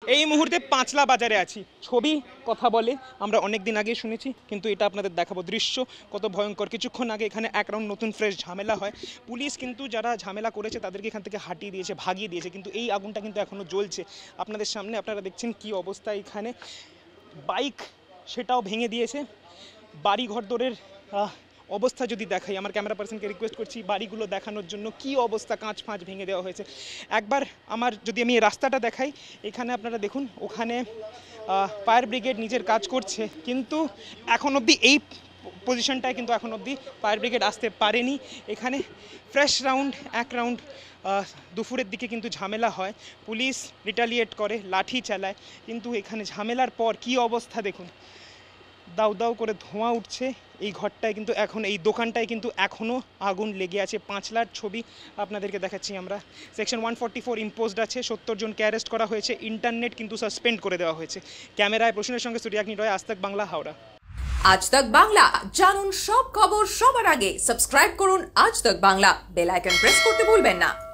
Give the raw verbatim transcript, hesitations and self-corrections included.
এই মুহূর্তে পাঁচলা বাজারে আছি। ছবি কথা বলে আমরা অনেক দিন আগে শুনেছি, কিন্তু এটা আপনাদের দেখাবো দৃশ্য কত ভয়ঙ্কর। কিছুক্ষণ আগে এখানে এক রাউন্ড নতুন ফ্রেশ ঝামেলা হয়। পুলিশ কিন্তু যারা ঝামেলা করেছে তাদেরকে এখান থেকে হাঁটিয়ে দিয়েছে, ভাগিয়ে দিয়েছে, কিন্তু এই আগুনটা কিন্তু এখনও জ্বলছে। আপনাদের সামনে আপনারা দেখছেন কি অবস্থা এখানে। বাইক সেটাও ভেঙে দিয়েছে। বাড়ি ঘর দরের অবস্থা যদি দেখাই, আমার ক্যামেরা পার্সনকে রিকোয়েস্ট করছি বাড়িগুলো দেখানোর জন্য। কি অবস্থা, কাঁচ ফাঁচ ভেঙে দেওয়া হয়েছে। একবার আমার যদি আমি রাস্তাটা দেখাই, এখানে আপনারা দেখুন, ওখানে ফায়ার ব্রিগেড নিজের কাজ করছে, কিন্তু এখন অবধি এই পজিশনটায় কিন্তু এখন অবধি ফায়ার ব্রিগেড আসতে পারেনি। এখানে ফ্রেশ রাউন্ড এক রাউন্ড দুপুরের দিকে কিন্তু ঝামেলা হয়, পুলিশ রিটালিয়েট করে, লাঠি চালায়, কিন্তু এখানে ঝামেলার পর কি অবস্থা দেখুন, দাউ দাউ করে ধোঁয়া উঠছে। এই ঘরটায় কিন্তু এখন, এই দোকানটায় কিন্তু এখনও আগুন লেগে আছে। পাঁচলার ছবি আপনাদেরকে দেখাচ্ছি আমরা। Section one forty four imposed আছে, সত্তর জনকে অ্যারেস্ট করা হয়েছে, ইন্টারনেট কিন্তু সাসপেন্ড করে দেওয়া হয়েছে। ক্যামেরায় প্রশ্নের সঙ্গে সূর্যাগ্নি রয়, আজ তাক বাংলা, হাওড়া। আজ তাক বাংলা, জানুন সব খবর সবার আগে। সাবস্ক্রাইব করুন আজ তাক বাংলা, বেল আইকন প্রেস করতে ভুলবেন না।